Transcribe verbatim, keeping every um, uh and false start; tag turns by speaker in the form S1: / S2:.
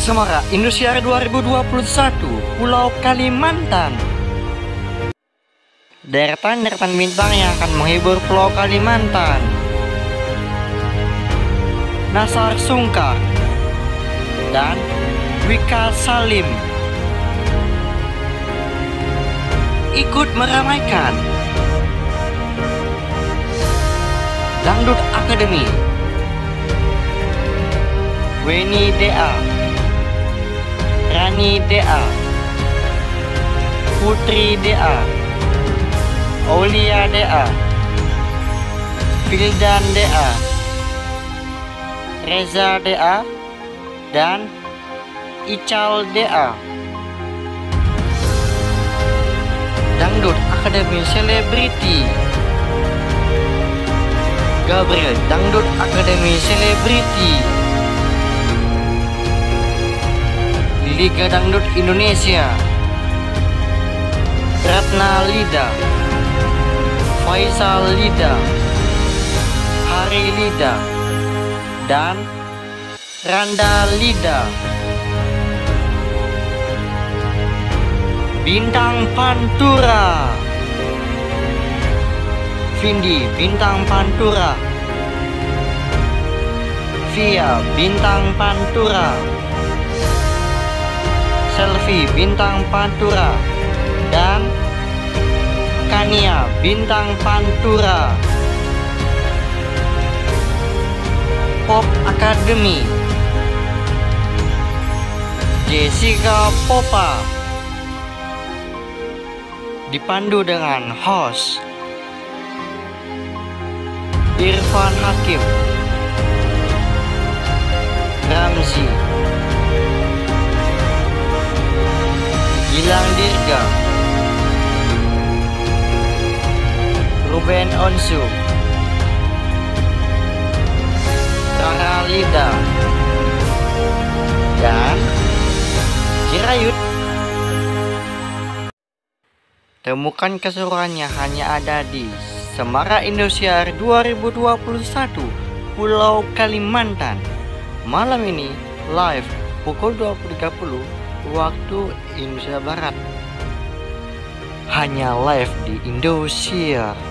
S1: Semarang Indosiar dua ribu dua puluh satu, Pulau Kalimantan. Deretan-deretan bintang yang akan menghibur Pulau Kalimantan. Nasar Sungkar dan Wika Salim ikut meramaikan Dangdut Academy. Weni Dea, Rani Dea, Putri Dea, Aulia Dea, Fildan Dea, Reza Dea, dan Ical Dea. Dangdut Academy Selebriti. Gabriel Dangdut Academy Selebriti. Liga Dangdut Indonesia. Ratna Lida, Faisal Lida, Hari Lida, dan Randa Lida. Bintang Pantura. Vindi Bintang Pantura, Via Bintang Pantura, Selfie Bintang Pantura, dan Kania Bintang Pantura. Pop Academy. Jessica Popa dipandu dengan host Irfan Hakim, Ramzi, Gilang Dirga, Ruben Onsu, Rara Lida, dan Cirayut. Temukan keseruannya hanya ada di Semarang Indosiar dua ribu dua puluh satu, Pulau Kalimantan. Malam ini live pukul dua puluh tiga puluh waktu Indonesia Barat. Hanya live di Indosiar.